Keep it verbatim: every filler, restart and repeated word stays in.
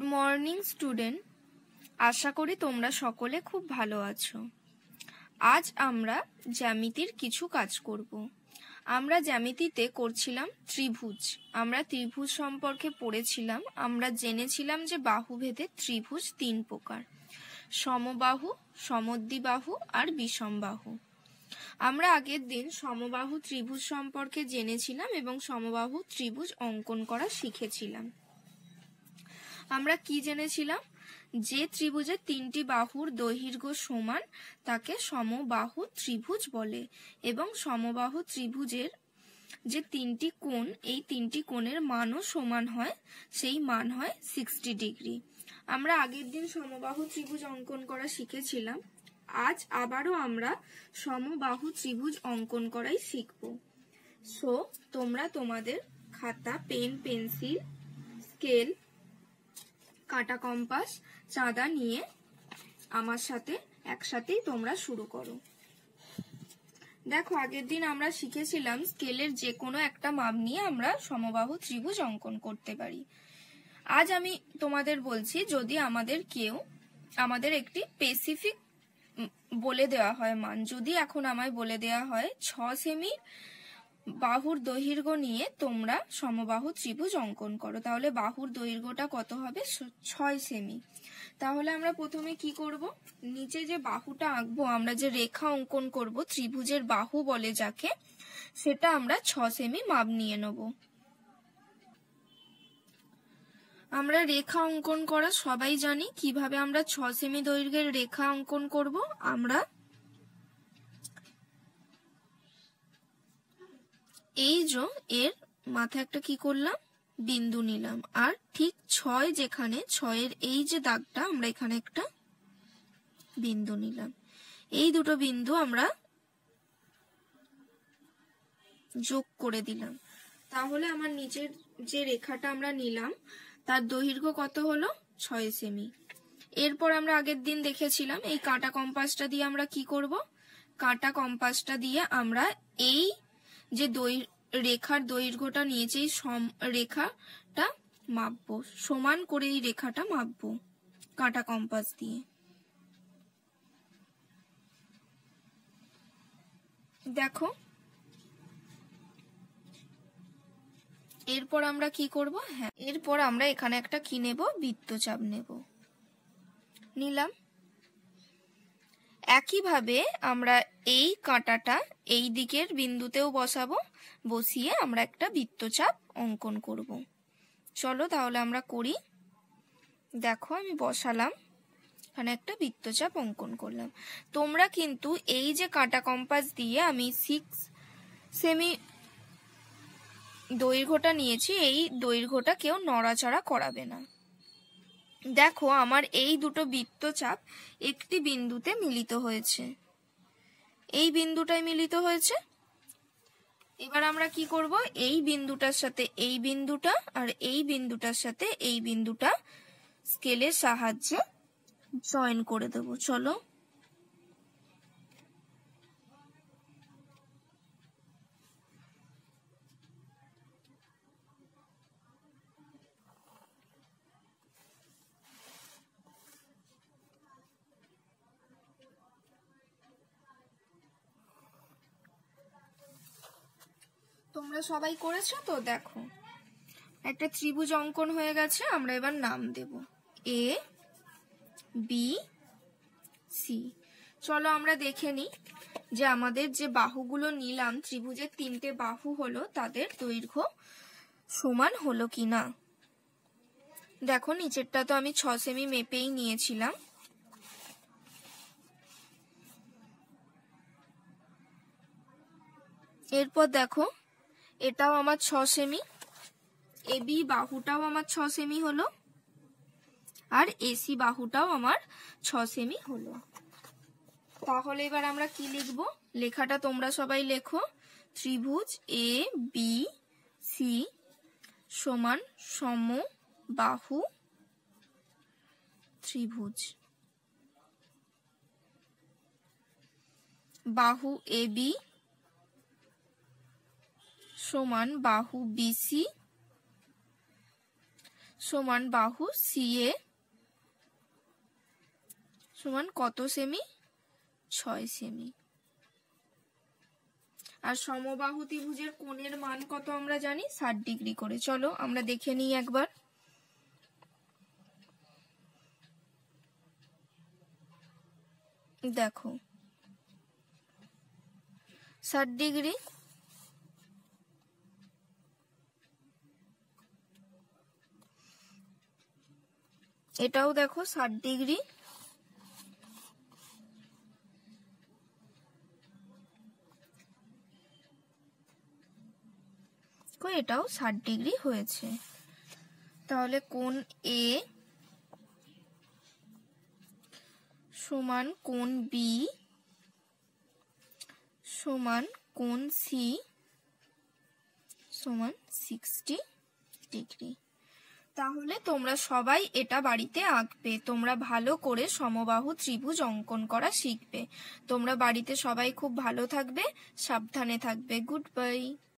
Morning student, আশা করি তোমরা সকলে খুব ভালো আছো। আজ আমরা জ্যামিতির কিছু কাজ করব। আমরা জ্যামিতিতে করছিলাম ত্রিভুজ। আমরা ত্রিভুজ সম্পর্কে পড়েছিলাম। আমরা জেনেছিলাম যে বাহুভেদে ত্রিভুজ তিন প্রকার: সমবাহু, সমদ্বিবাহু আর বিষমবাহু। আমরা আগের দিন সমবাহু ত্রিভুজ সম্পর্কে জেনেছিলাম এবং সমবাহু ত্রিভুজ অঙ্কন করা শিখেছিলাম। আমরা কি জেনেছিলাম? যে ত্রিভুজের তিনটি বাহুর দৈর্ঘ্য সমান তাকে সমবাহু ত্রিভুজ বলে এবং সমবাহু ত্রিভুজের যে তিনটি কোণ, এই তিনটি কোণের মানও সমান হয়, সেই মান হয় ষাট ডিগ্রি। আমরা আগের দিন সমবাহু ত্রিভুজ অঙ্কন করা শিখেছিলাম। আজ আবারও আমরা সমবাহু ত্রিভুজ অঙ্কন করাই শিখব। সো তোমরা তোমাদের খাতা, পেন, পেন্সিল, স্কেল, কাঁটা, কম্পাস, চাঁদা নিয়ে আমার সাথে একসাথেই তোমরা শুরু করো। দেখো, আগের দিন আমরা শিখেছিলাম স্কেলের যে কোনো একটা মাপ নিয়ে আমরা সমবাহু ত্রিভুজ অঙ্কন করতে পারি। আজ আমি তোমাদের বলছি, যদি আমাদের কেউ আমাদের একটি স্পেসিফিক বলে দেওয়া হয় মান, যদি এখন আমায় বলে দেওয়া হয় ছ সেমি বাহুর দৈর্ঘ্য নিয়ে তোমরা সমবাহু ত্রিভুজ অঙ্কন করো, তাহলে বাহুর দৈর্ঘ্যটা কত হবে? ছয় সেমি। তাহলে আমরা প্রথমে কি করব? নিচে যে বাহুটা আঁকবো, আমরা যে রেখা অঙ্কন করব, ত্রিভুজের বাহু বলে যাকে, সেটা আমরা ছ সেমি মাপ নিয়ে নেব। আমরা রেখা অঙ্কন করা সবাই জানি। কিভাবে আমরা ছ সেমি দৈর্ঘ্যের রেখা অঙ্কন করব? আমরা এই যে এর মাথায় একটা কি করলাম? বিন্দু নিলাম, আর ঠিক ছয় যেখানে, ছয়ের এই যে দাগটা, আমরা এখানে একটা বিন্দু নিলাম। এই দুটো বিন্দু আমরা যোগ করে দিলাম। তাহলে আমার নিচের যে রেখাটা আমরা নিলাম তার দৈর্ঘ্য কত হলো? ছয় সেমি। এরপর আমরা আগের দিন দেখেছিলাম এই কাঁটা কম্পাসটা দিয়ে আমরা কি করব? কাঁটা কম্পাসটা দিয়ে আমরা এই যে রেখার দৈর্ঘ্যটা নিয়েছি, এই রেখাটা মাপবো, সমান করে এই রেখাটা মাপবো কাঁটা কম্পাস দিয়ে। দেখো, এরপর আমরা কি করব? হ্যাঁ, এরপর আমরা এখানে একটা কি নেব? বৃত্তচাপ নেব। নিলাম। একইভাবে আমরা এই কাঁটাটা এই দিকের বিন্দুতেও বসাবো, বসিয়ে আমরা একটা বৃত্তচাপ অঙ্কন করব। চলো তাহলে আমরা করি। দেখো, আমি বসালাম, এখানে একটা বৃত্তচাপ অঙ্কন করলাম। তোমরা কিন্তু এই যে কাঁটা কম্পাস দিয়ে আমি সিক্স সেমি দৈর্ঘ্যটা নিয়েছি, এই দৈর্ঘ্যটা কেউ নড়াচড়া করাবে না। দেখো, আমার এই দুটো বৃত্তচাপ একটি বিন্দুতে মিলিত হয়েছে, এই বিন্দুটাই মিলিত হয়েছে। এবার আমরা কি করব? এই বিন্দুটার সাথে এই বিন্দুটা আর এই বিন্দুটার সাথে এই বিন্দুটা স্কেলের সাহায্যে জয়েন করে দেব। চলো, তোমরা সবাই করেছো তো? দেখো, একটা ত্রিভুজ অঙ্কন হয়ে গেছে। আমরা এবার নাম দেব এ বি সি। চলো আমরা দেখে নিই যে আমাদের যে বাহুগুলো নিলাম, ত্রিভুজের তিনটে বাহু হলো, তাদের দৈর্ঘ্য সমান হলো কিনা। দেখো, নিচেরটা তো আমি ছ সেমি মেপেই নিয়েছিলাম। এরপর দেখো, এটাও আমার ছ সেমি, এ বি বাহুটাও আমার ছ সেমি হলো, আর এসি বাহুটাও আমার ছ সেমি হলো। তাহলে এবার আমরা কি লিখব? লেখাটা তোমরা সবাই লেখো। ত্রিভুজ এ বি সি সমান সমবাহু ত্রিভুজ। বাহু এ বি সমান বাহু বিসি সমান বাহু সি এ সমান কত সেমি? ছয় সেমি। আর সমবাহু ত্রিভুজের কোণের মান কত আমরা জানি? ষাট ডিগ্রি করে। চলো আমরা দেখে নিই একবার। দেখো ষাট ডিগ্রি, এটাও দেখো ষাট ডিগ্রি, এটাও ষাট ডিগ্রি হয়েছে। তাহলে কোণ এ সমান কোণ বি সমান কোণ সি সমান সিক্সটি ডিগ্রি। তাহলে তোমরা সবাই এটা বাড়িতে আঁকবে। তোমরা ভালো করে সমবাহু ত্রিভুজ অঙ্কন করা শিখবে। তোমরা বাড়িতে সবাই খুব ভালো থাকবে, সাবধানে থাকবে। Good bye.